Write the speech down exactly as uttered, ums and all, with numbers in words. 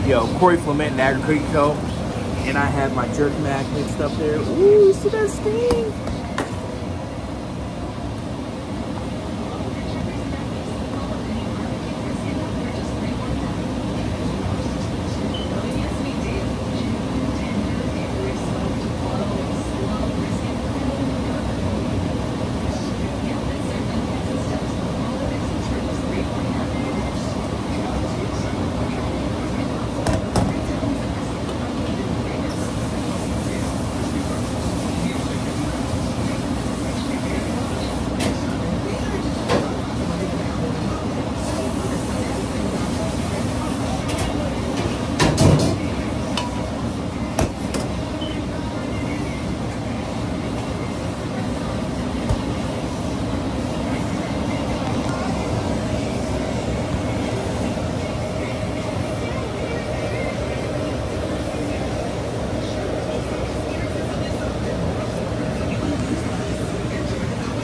Yo, Corey Flement, Niagara Cookie Co. And I have my jerk mac mixed up there. Ooh, see that steam?